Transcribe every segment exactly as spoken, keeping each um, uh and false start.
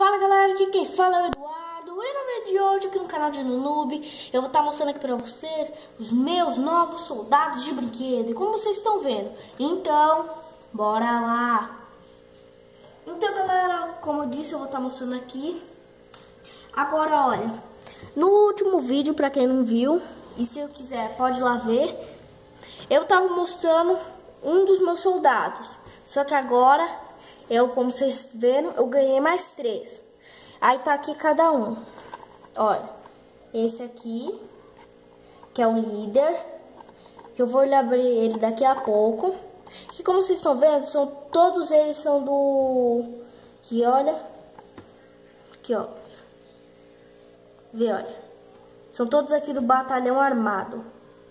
Fala galera, aqui quem fala é o Eduardo. E no vídeo de hoje aqui no canal de Nunoob eu vou estar mostrando aqui pra vocês os meus novos soldados de brinquedo. E como vocês estão vendo, então bora lá. Então galera, como eu disse, eu vou estar mostrando aqui. Agora olha, no último vídeo, pra quem não viu, e se eu quiser pode ir lá ver, eu tava mostrando um dos meus soldados. Só que agora eu, como vocês viram, eu ganhei mais três. Aí tá aqui cada um. Olha, esse aqui, que é o líder, que eu vou abrir ele daqui a pouco. E como vocês estão vendo, são, todos eles são do... Aqui, olha. Aqui, ó. Vê, olha. São todos aqui do batalhão armado.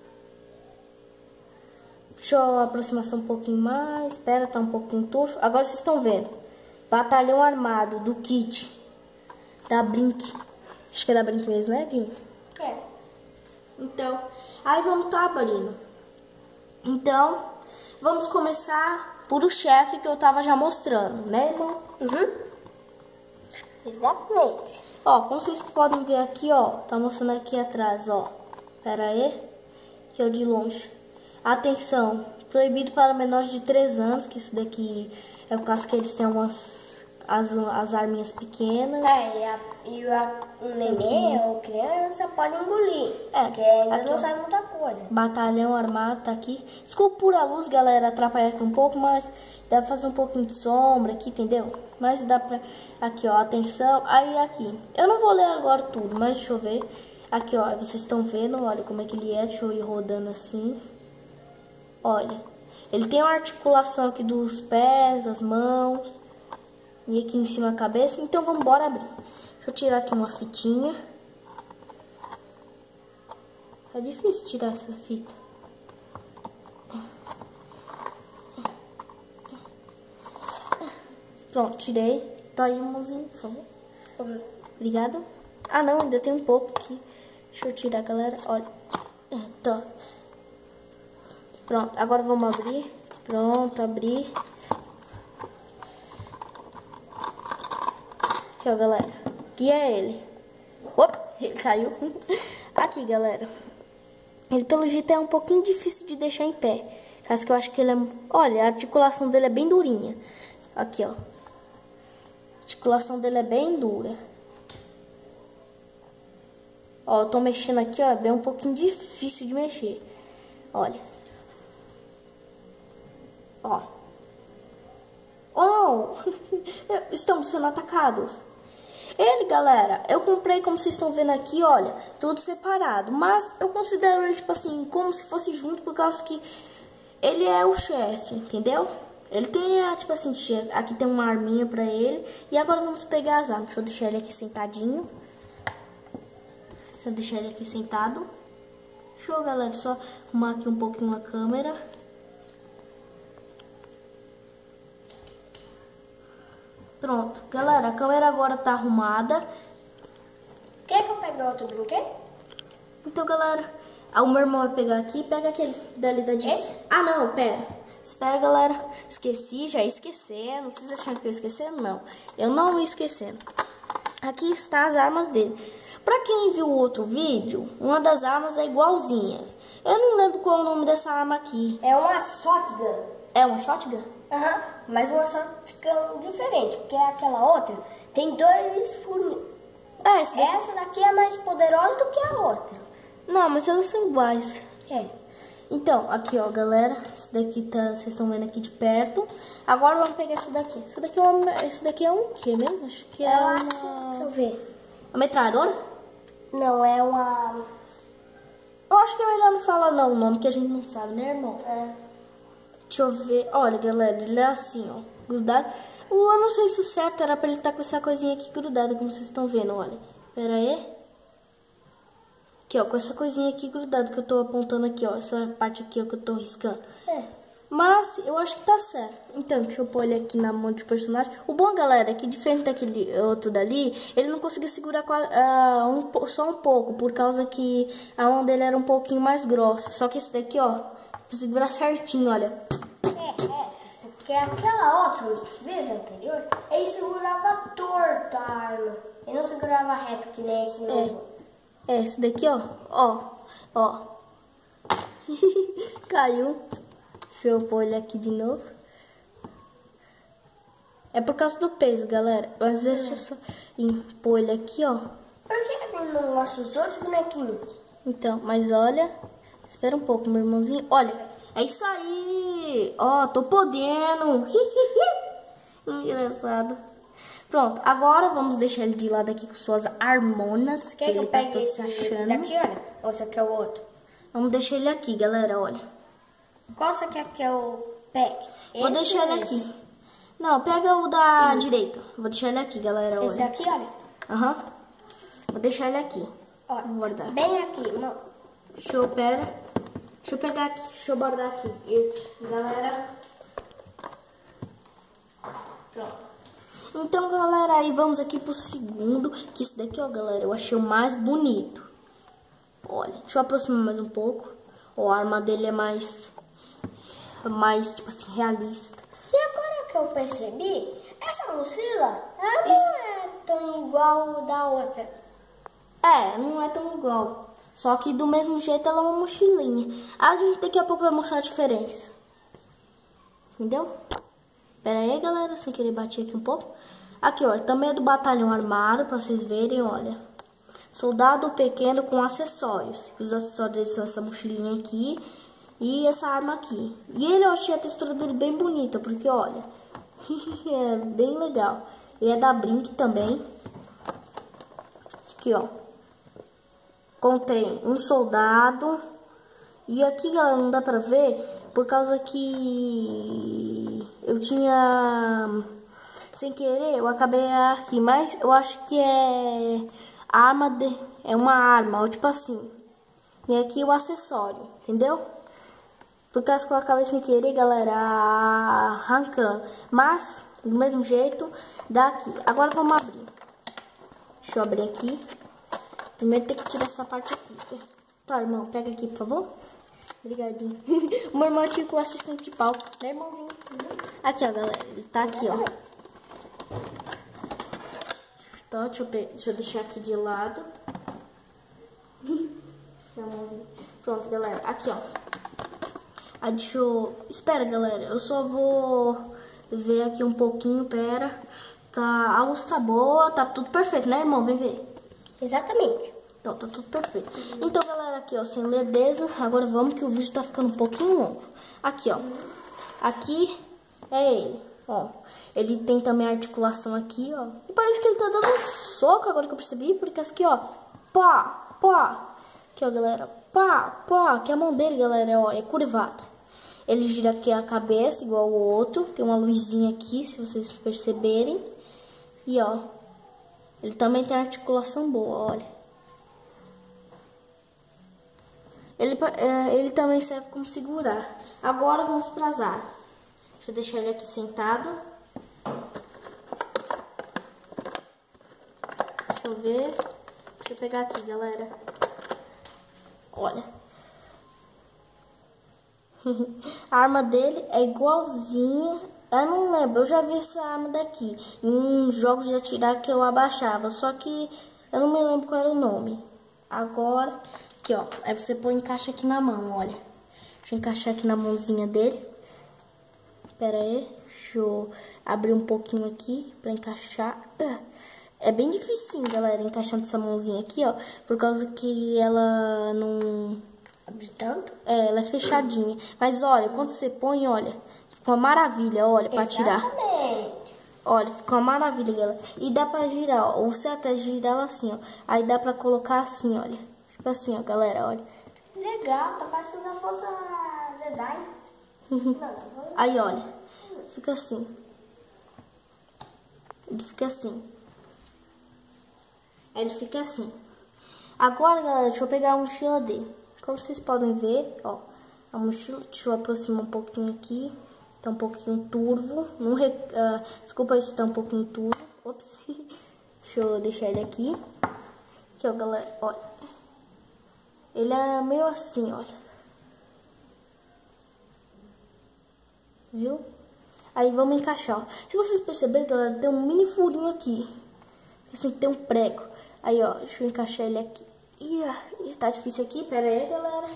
Deixa eu aproximar só um pouquinho mais. Espera, tá um pouquinho turvo. Agora vocês estão vendo. Batalhão armado do kit. Da Brink. Acho que é da Brink mesmo, né, Dinho? É. Então, aí vamos tá abrindo. Então, vamos começar por o chefe que eu tava já mostrando, né, irmão? Uhum. Exatamente. Ó, como vocês podem ver aqui, ó. Tá mostrando aqui atrás, ó. Pera aí. Que é o de longe. Atenção, proibido para menores de três anos, que isso daqui é o caso que eles têm umas, as, as arminhas pequenas. É, e, a, e a, o neném ou criança pode engolir, é, porque ainda aqui, não sabe muita coisa. Batalhão armado tá aqui. Desculpa por a luz, galera, atrapalhar aqui um pouco, mas dá pra fazer um pouquinho de sombra aqui, entendeu? Mas dá pra... Aqui, ó, atenção. Aí, aqui. Eu não vou ler agora tudo, mas deixa eu ver. Aqui, ó, vocês estão vendo, olha como é que ele é. Deixa eu ir rodando assim. Olha, ele tem uma articulação aqui dos pés, as mãos e aqui em cima a cabeça. Então vamos embora abrir. Deixa eu tirar aqui uma fitinha. Tá difícil tirar essa fita. Pronto, tirei. Tá aí, mãozinho, por favor. Obrigada. Ah não, ainda tem um pouco aqui. Deixa eu tirar, galera. Olha. Tá. Pronto, agora vamos abrir. Pronto, abrir. Aqui, ó, galera. Aqui é ele. Opa, ele caiu. Aqui, galera. Ele, pelo jeito, é um pouquinho difícil de deixar em pé. Caso que eu acho que ele é... Olha, a articulação dele é bem durinha. Aqui, ó. A articulação dele é bem dura. Ó, eu tô mexendo aqui, ó. É bem um pouquinho difícil de mexer. Olha. Ó. Oh! Estamos sendo atacados. Ele, galera, eu comprei, como vocês estão vendo aqui, olha, tudo separado. Mas eu considero ele, tipo assim, como se fosse junto, por causa que ele é o chefe, entendeu? Ele tem, tipo assim, aqui tem uma arminha pra ele. E agora vamos pegar as armas. Deixa eu deixar ele aqui sentadinho. Deixa eu deixar ele aqui sentado. Show, galera, só arrumar aqui um pouquinho a câmera. Pronto, galera, a câmera agora tá arrumada. Quer que eu pegue outro brinquedo? Então, galera, o meu irmão vai pegar aqui. Pega aquele dali da direita. Ah, não, pera. Espera, galera. Esqueci, já ia esquecendo. Vocês acharam que eu ia esquecendo? Não. Eu não ia esquecendo. Aqui está as armas dele. Pra quem viu o outro vídeo, uma das armas é igualzinha. Eu não lembro qual é o nome dessa arma aqui. É uma shotgun. É uma shotgun? Aham, uhum, mas uma shotgun diferente, porque aquela outra tem dois furinhos. É, essa, daqui... essa daqui é mais poderosa do que a outra. Não, mas elas são iguais. É. Então, aqui ó, galera, esse daqui tá, vocês estão vendo aqui de perto. Agora vamos pegar essa daqui. Essa daqui é uma, esse daqui é um quê mesmo? Acho que é, é uma... uma... Deixa eu ver. Uma metralhadora? Não, é uma... Eu acho que é melhor não falar não o nome, que a gente não sabe, né, irmão? É. Deixa eu ver. Olha, galera, ele é assim, ó, grudado. Eu não sei se o certo era pra ele estar com essa coisinha aqui grudada, como vocês estão vendo, olha. Pera aí. Aqui, ó, com essa coisinha aqui grudada que eu tô apontando aqui, ó. Essa parte aqui, ó, que eu tô riscando. É. Mas eu acho que tá certo. Então, deixa eu pôr ele aqui na mão de personagem. O bom, galera, é que diferente daquele outro dali, ele não conseguia segurar uh, um, só um pouco, por causa que a mão dele era um pouquinho mais grossa. Só que esse daqui, ó, segurar certinho, olha. É, é. Porque aquela outra, os vídeos anteriores, ele segurava torto a prova reta, que nem esse novo. É, é esse daqui, ó. Ó, ó. Caiu. Deixa eu pôr ele aqui de novo. É por causa do peso, galera. Mas deixa eu só pôr ele aqui, ó. Por que a gente não gosta dos outros bonequinhos? Então, mas olha... Espera um pouco, meu irmãozinho. Olha, é isso aí. Ó, tô podendo. Engraçado. Pronto, agora vamos deixar ele de lado aqui com suas hormonas. Que, que ele tá todo se achando. Daqui, olha. Ou você quer o outro? Vamos deixar ele aqui, galera, olha. Qual você quer que eu pegue? Vou Esse deixar ele esse? aqui. Não, pega o da hum. direita. Vou deixar ele aqui, galera, olha. Esse daqui, olha. Aham. Uhum. Vou deixar ele aqui. Olha, vou guardar. Bem aqui, não. Deixa eu, pera. Deixa eu pegar aqui. Deixa eu bordar aqui. E, galera. Pronto. Então, galera, aí vamos aqui pro segundo. Que esse daqui, ó, galera, eu achei o mais bonito. Olha, deixa eu aproximar mais um pouco. Ó, a arma dele é mais... Mais, tipo assim, realista. E agora que eu percebi, essa mochila, ela não Isso... é tão igual da outra. É, não é tão igual. Só que do mesmo jeito ela é uma mochilinha. A gente daqui a pouco vai mostrar a diferença. Entendeu? Pera aí, galera, sem querer bater aqui um pouco. Aqui, ó, também é do batalhão armado, pra vocês verem, olha. Soldado pequeno com acessórios. Os acessórios são essa mochilinha aqui e essa arma aqui. E ele, eu achei a textura dele bem bonita, porque, olha, é bem legal. E é da Brink também. Aqui, ó. Contém um soldado. E aqui, galera, não dá pra ver, por causa que eu tinha... Sem querer, eu acabei aqui, mas eu acho que é arma de, é uma arma, ou tipo assim. E aqui o acessório, entendeu? Por causa que eu acabei sem querer, galera, arrancando. Mas, do mesmo jeito, daqui. Agora vamos abrir. Deixa eu abrir aqui. Primeiro tem que tirar essa parte aqui. Tá, irmão, pega aqui, por favor. Obrigadinho. O meu irmão é tipo o assistente de palco, né, irmãozinho? Aqui, ó, galera, ele tá aqui, ó. Então, deixa eu, deixa eu deixar aqui de lado. Pronto, galera. Aqui, ó. Aí, deixa eu... Espera, galera. Eu só vou ver aqui um pouquinho. Pera. Tá... A luz tá boa. Tá tudo perfeito, né, irmão? Vem ver. Exatamente. Então, tá tudo perfeito. Então, galera, aqui, ó. Sem lerdeza. Agora vamos que o vídeo tá ficando um pouquinho longo. Aqui, ó. Aqui é ele. Ó. Ele tem também a articulação aqui, ó. E parece que ele tá dando um soco agora que eu percebi. Porque aqui, ó. Pá, pá. Aqui, ó, galera. Pá, pá. Que a mão dele, galera, ó, é curvada. Ele gira aqui a cabeça, igual o outro. Tem uma luzinha aqui, se vocês perceberem. E, ó. Ele também tem articulação boa, olha. Ele, é, ele também serve como segurar. Agora vamos para as armas. Deixa eu deixar ele aqui sentado. Deixa eu ver. Deixa eu pegar aqui, galera. Olha. A arma dele é igualzinha. Eu não lembro, eu já vi essa arma daqui em jogos de atirar que eu abaixava. Só que eu não me lembro qual era o nome. Agora, aqui, ó. Aí você põe e encaixa aqui na mão, olha. Deixa eu encaixar aqui na mãozinha dele. Pera aí. Deixa eu abrir um pouquinho aqui pra encaixar. É bem difícil, galera, encaixando essa mãozinha aqui, ó. Por causa que ela não... Abre tanto? É, ela é fechadinha. Mas olha, quando você põe, olha, fica uma maravilha, olha, pra tirar. Exatamente. Olha, fica uma maravilha, galera. E dá pra girar, ó. Ou você até girar ela assim, ó. Aí dá pra colocar assim, olha. Tipo assim, ó, galera, olha. Legal, tá parecendo a Força Jedi. Não, aí, olha. Fica assim. Ele fica assim. Aí ele fica assim. Agora, galera, deixa eu pegar a mochila dele. Como vocês podem ver, ó. A mochila, deixa eu aproximar um pouquinho aqui. Tá um pouquinho turvo. Não re, uh, desculpa se tá um pouquinho turvo. Ops. Deixa eu deixar ele aqui. Aqui, ó, galera, olha. Ele é meio assim, olha. Viu? Aí vamos encaixar, ó. Se vocês perceberem, galera, tem um mini furinho aqui. assim, tem um prego. Aí, ó, deixa eu encaixar ele aqui. Ih, tá difícil aqui, pera aí, galera.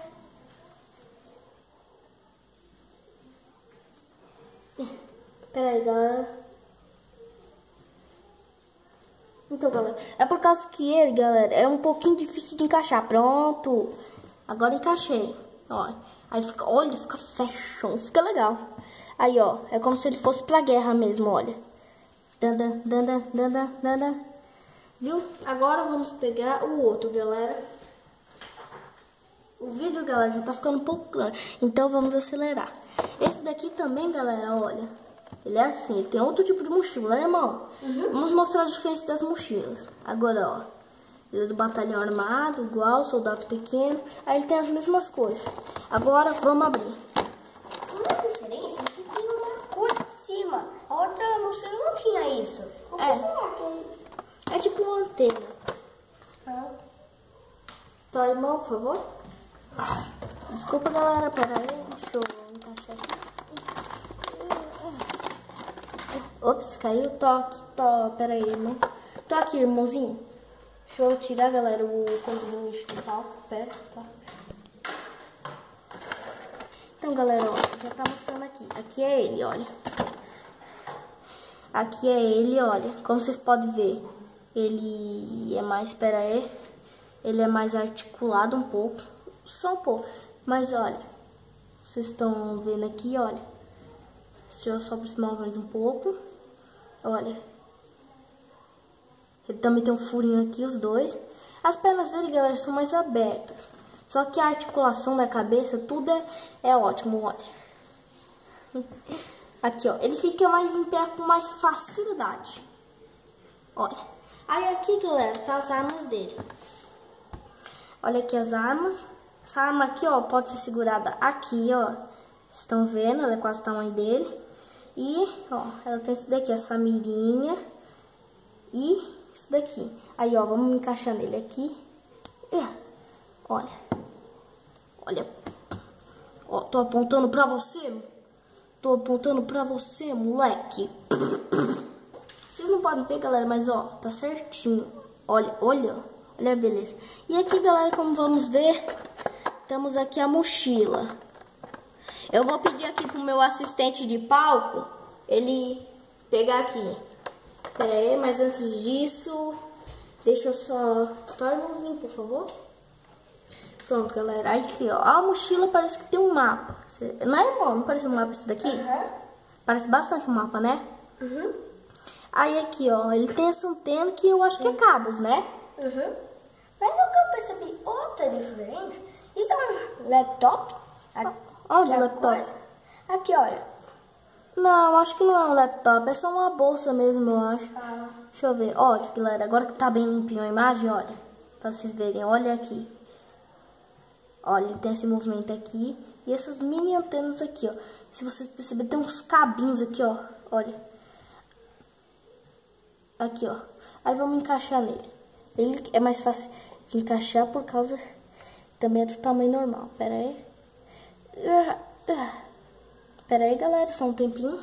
Pera aí, galera. Então, galera, é por causa que ele, galera, é um pouquinho difícil de encaixar. Pronto. Agora encaixei. Ó, aí fica, olha, fica fashion, fica legal. Aí, ó, é como se ele fosse pra guerra mesmo, olha. Danda, danda, danda, danda. Viu? Agora vamos pegar o outro, galera. O vídeo, galera, já tá ficando um pouco claro. Então vamos acelerar. Esse daqui também, galera, olha. Ele é assim, ele tem outro tipo de mochila, né, irmão? Uhum. Vamos mostrar a diferença das mochilas. Agora, ó. Ele é do batalhão armado, igual, soldado pequeno. Aí ele tem as mesmas coisas. Agora vamos abrir. Uma diferença é que tem uma coisa em cima. A outra mochila não tinha isso. O que é. será que é isso? É tipo uma antena. Ah. Tá, irmão, por favor? Desculpa, galera, pera aí. Deixa eu encaixar aqui. Ops, caiu. Toque, toque. Pera aí, irmão. Toque, irmãozinho. Deixa eu tirar, galera, o controle do palco. Pera, tá. Então, galera, ó, já tá mostrando aqui. Aqui é ele, olha. Aqui é ele, olha. Como vocês podem ver, ele é mais, pera aí. Ele é mais articulado um pouco. Só um pouco. Mas, olha. Vocês estão vendo aqui, olha. Deixa eu só aproximar mais um pouco. Olha. Ele também tem um furinho aqui, os dois. As pernas dele, galera, são mais abertas. Só que a articulação da cabeça, tudo é, é ótimo, olha. Aqui, ó. Ele fica mais em pé com mais facilidade. Olha. Aí aqui, galera, tá as armas dele. Olha aqui as armas. Essa arma aqui, ó, pode ser segurada aqui, ó. Vocês estão vendo? Ela é quase o tamanho dele. E, ó, ela tem esse daqui, essa mirinha. E esse daqui. Aí, ó, vamos encaixar nele aqui. Olha. Olha. Ó, tô apontando pra você. Tô apontando pra você, moleque. Vocês não podem ver, galera, mas, ó, tá certinho. Olha, olha, olha a beleza. E aqui, galera, como vamos ver, temos aqui a mochila. Eu vou pedir aqui pro meu assistente de palco, ele pegar aqui. Pera aí, mas antes disso, deixa eu só... Tá, irmãozinho, por favor. Pronto, galera. Aí aqui, ó. A mochila parece que tem um mapa. Não é, irmão? Não parece um mapa isso daqui? Uhum. Parece bastante um mapa, né? Uhum. Aí aqui, ó. Ele tem essa antena que eu acho que é cabos, né? Uhum. Mas o que eu percebi, outra diferença, isso é um laptop? Onde o laptop? Aqui, olha. Não, acho que não é um laptop, é só uma bolsa mesmo, eu acho. Ah. Deixa eu ver. Ó, aqui, galera, agora que tá bem limpinho a imagem, olha. Pra vocês verem, olha aqui. Olha, ele tem esse movimento aqui. E essas mini antenas aqui, ó. Se vocês perceberem, tem uns cabinhos aqui, ó. Olha. Aqui, ó. Aí vamos encaixar nele. Ele é mais fácil de encaixar por causa também é do tamanho normal. Pera aí. Pera aí, galera, só um tempinho.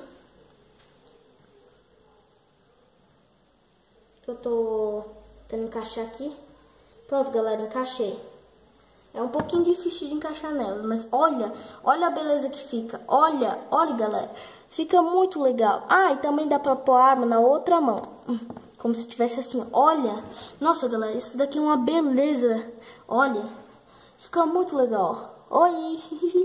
Que eu tô tentando encaixar aqui. Pronto, galera, encaixei. É um pouquinho difícil de encaixar nelas, mas olha, olha a beleza que fica. Olha, olha, galera, fica muito legal. Ah, e também dá pra pôr a arma na outra mão. Como se tivesse assim, olha. Nossa, galera, isso daqui é uma beleza. Olha, fica muito legal. Oi!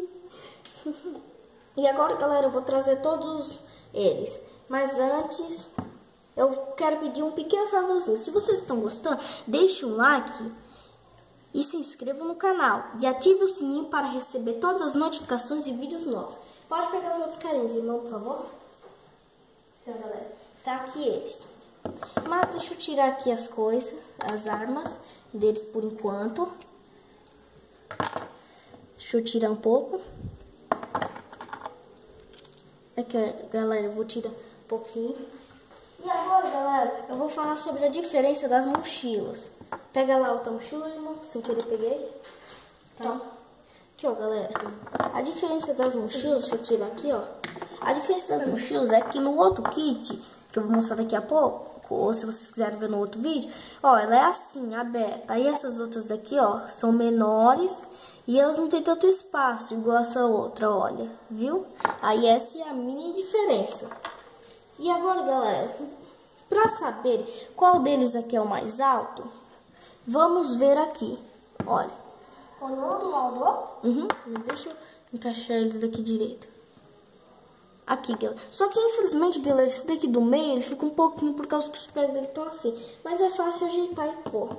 E agora, galera, eu vou trazer todos eles. Mas antes, eu quero pedir um pequeno favorzinho. Se vocês estão gostando, deixe um like e se inscreva no canal. E ative o sininho para receber todas as notificações e vídeos novos. Pode pegar os outros carinhos, irmão, por favor? Então, galera, tá aqui eles. Mas deixa eu tirar aqui as coisas, as armas deles por enquanto. Deixa eu tirar um pouco. Aqui, ó, galera, eu vou tirar um pouquinho. E agora, galera, eu vou falar sobre a diferença das mochilas. Pega lá outra mochila, irmão, sem querer peguei. Tá? Aqui, ó, galera. A diferença das mochilas, deixa eu tirar aqui, ó. A diferença das mochilas é que no outro kit, que eu vou mostrar daqui a pouco, ou se vocês quiserem ver no outro vídeo, ó, ela é assim, aberta. Aí essas outras daqui, ó, são menores e elas não tem tanto espaço, igual essa outra, olha, viu? Aí essa é a mini diferença. E agora, galera, pra saber qual deles aqui é o mais alto, vamos ver aqui, olha. O novo moldou? Uhum, mas deixa eu encaixar eles daqui direito. Aqui, galera. Só que, infelizmente, galera, esse daqui do meio, ele fica um pouquinho por causa que os pés dele estão assim. Mas é fácil ajeitar e pôr.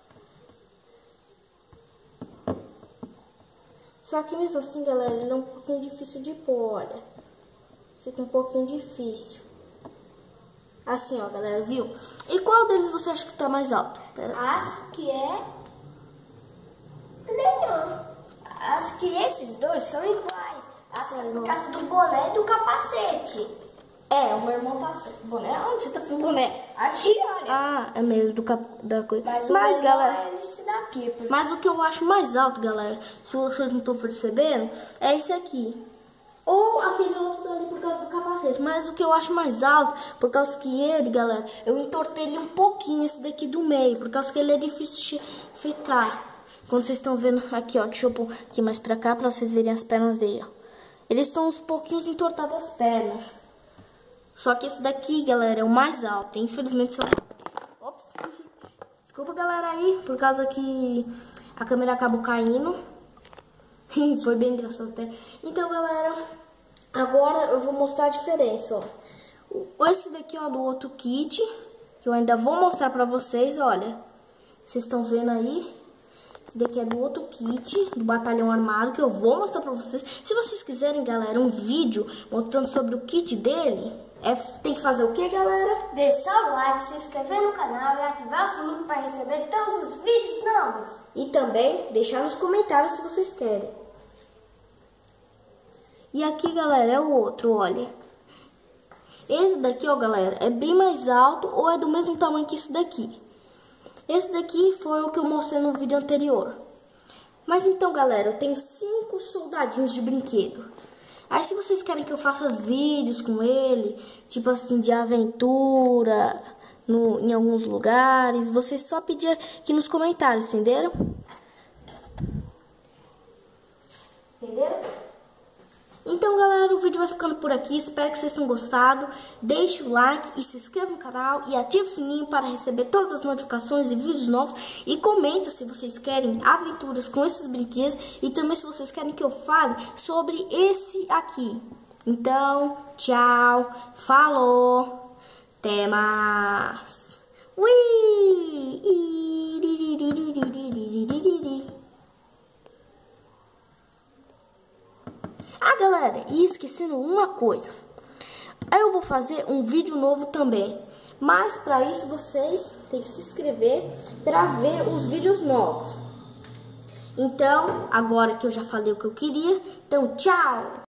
Só que mesmo assim, galera, ele é um pouquinho difícil de pôr, olha. Fica um pouquinho difícil. Assim, ó, galera, viu? E qual deles você acha que tá mais alto? Pera. Acho que é... nenhum. Acho que esses dois são iguais. Acho que é por causa do boné e do capacete. É, o meu irmão tá assim. Boné? Onde você tá falando boné? Aqui, olha. Ah, é mesmo, do cap... da coisa. Mas, Mas o galera... é esse daqui. Porque... Mas o que eu acho mais alto, galera, se vocês não estão percebendo, é esse aqui. Ou aquele outro dali por causa do capacete. Mas o que eu acho mais alto, por causa que ele, galera, eu entortei ele um pouquinho, esse daqui do meio. Por causa que ele é difícil de ficar. Quando vocês estão vendo aqui, ó, deixa eu pôr aqui mais pra cá, pra vocês verem as pernas dele, ó. Eles são uns pouquinhos entortados as pernas. Só que esse daqui, galera, é o mais alto. Infelizmente, só... Ops. Desculpa, galera, aí, por causa que a câmera acabou caindo. Foi bem engraçado até. Então, galera, agora eu vou mostrar a diferença, ó. Esse daqui, ó, do outro kit, que eu ainda vou mostrar pra vocês, olha. Vocês estão vendo aí? Esse daqui é do outro kit, do batalhão armado, que eu vou mostrar pra vocês. Se vocês quiserem, galera, um vídeo mostrando sobre o kit dele, é, tem que fazer o que, galera? Deixar o like, se inscrever no canal e ativar o sininho para receber todos os vídeos novos. E também deixar nos comentários se vocês querem. E aqui, galera, é o outro, olha. Esse daqui, ó, galera, é bem mais alto ou é do mesmo tamanho que esse daqui. Esse daqui foi o que eu mostrei no vídeo anterior. Mas então, galera, eu tenho cinco soldadinhos de brinquedo. Aí, se vocês querem que eu faça os vídeos com ele, tipo assim, de aventura, no, em alguns lugares, vocês só pedir aqui nos comentários, entenderam? Entenderam? Então, galera, o vídeo vai ficando por aqui. Espero que vocês tenham gostado. Deixe o like e se inscreva no canal e ative o sininho para receber todas as notificações e vídeos novos. E comenta se vocês querem aventuras com esses brinquedos e também se vocês querem que eu fale sobre esse aqui. Então, tchau, falou, até mais. Ui! Ah, galera, e esquecendo uma coisa. Aí eu vou fazer um vídeo novo também. Mas para isso vocês têm que se inscrever para ver os vídeos novos. Então, agora que eu já falei o que eu queria, então tchau!